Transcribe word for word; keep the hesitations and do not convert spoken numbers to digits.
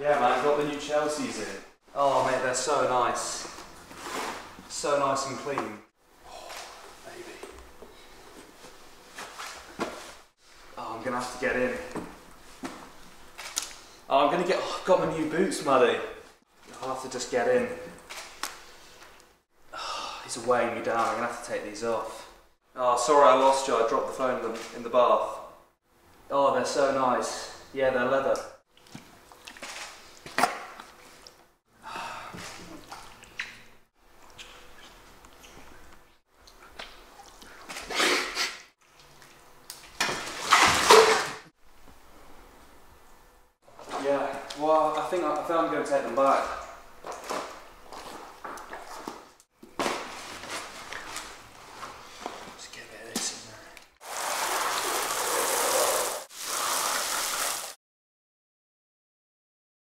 Yeah, man, got the new Chelsea's in. Oh, mate, they're so nice. So nice and clean. Oh, baby. Oh, I'm gonna have to get in. Oh, I'm gonna get. Oh, got my new boots, Muddy. I'll have to just get in. Oh, these are weighing me down. I'm gonna have to take these off. Oh, sorry, I lost you. I dropped the phone in the, in the bath. Oh, they're so nice. Yeah, they're leather. Yeah, well, I think, I think I'm going to take them back.